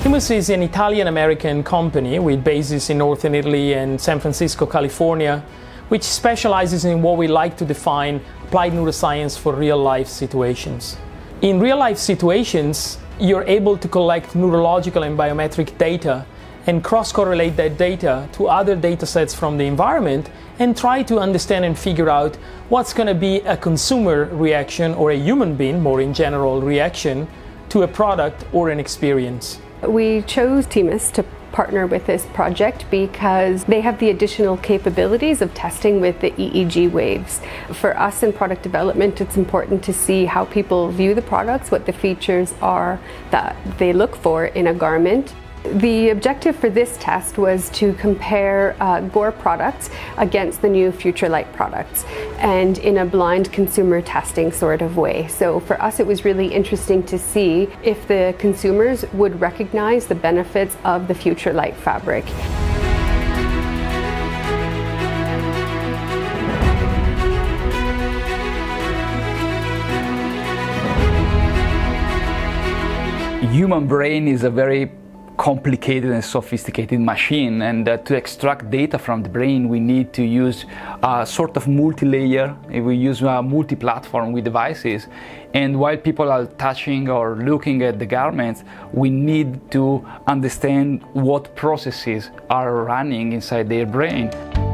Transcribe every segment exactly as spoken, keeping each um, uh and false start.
Timus is an Italian-American company with bases in northern Italy and San Francisco, California, which specializes in what we like to define applied neuroscience for real-life situations. In real-life situations, you're able to collect neurological and biometric data and cross-correlate that data to other data sets from the environment and try to understand and figure out what's going to be a consumer reaction or a human being, more in general, reaction to a product or an experience. We chose Timus to partner with this project because they have the additional capabilities of testing with the E E G waves. For us in product development, it's important to see how people view the products, what the features are that they look for in a garment. The objective for this test was to compare uh, Gore products against the new Futurelight products, and in a blind consumer testing sort of way. So for us it was really interesting to see if the consumers would recognize the benefits of the Futurelight fabric. Human brain is a very complicated and sophisticated machine, and uh, to extract data from the brain we need to use a sort of multi-layer, we use a multi-platform with devices, and while people are touching or looking at the garments, we need to understand what processes are running inside their brain.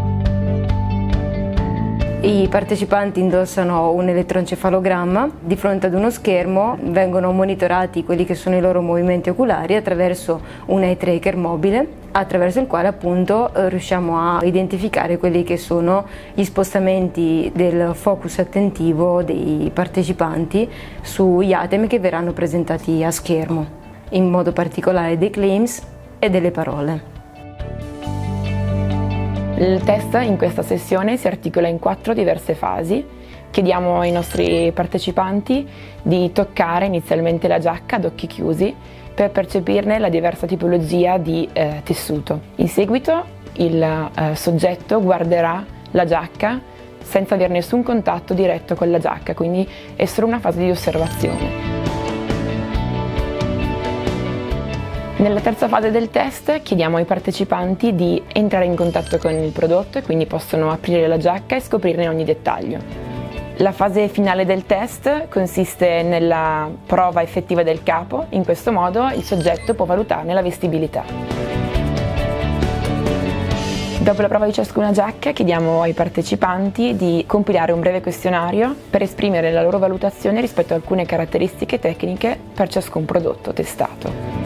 I partecipanti indossano un elettroencefalogramma, di fronte ad uno schermo vengono monitorati quelli che sono i loro movimenti oculari attraverso un eye tracker mobile, attraverso il quale appunto riusciamo a identificare quelli che sono gli spostamenti del focus attentivo dei partecipanti sugli atemi che verranno presentati a schermo, in modo particolare dei claims e delle parole. Il test in questa sessione si articola in quattro diverse fasi. Chiediamo ai nostri partecipanti di toccare inizialmente la giacca ad occhi chiusi per percepirne la diversa tipologia di eh, tessuto. In seguito il eh, soggetto guarderà la giacca senza avere nessun contatto diretto con la giacca, quindi è solo una fase di osservazione. Nella terza fase del test chiediamo ai partecipanti di entrare in contatto con il prodotto e quindi possono aprire la giacca e scoprirne ogni dettaglio. La fase finale del test consiste nella prova effettiva del capo, in questo modo il soggetto può valutarne la vestibilità. Dopo la prova di ciascuna giacca chiediamo ai partecipanti di compilare un breve questionario per esprimere la loro valutazione rispetto a alcune caratteristiche tecniche per ciascun prodotto testato.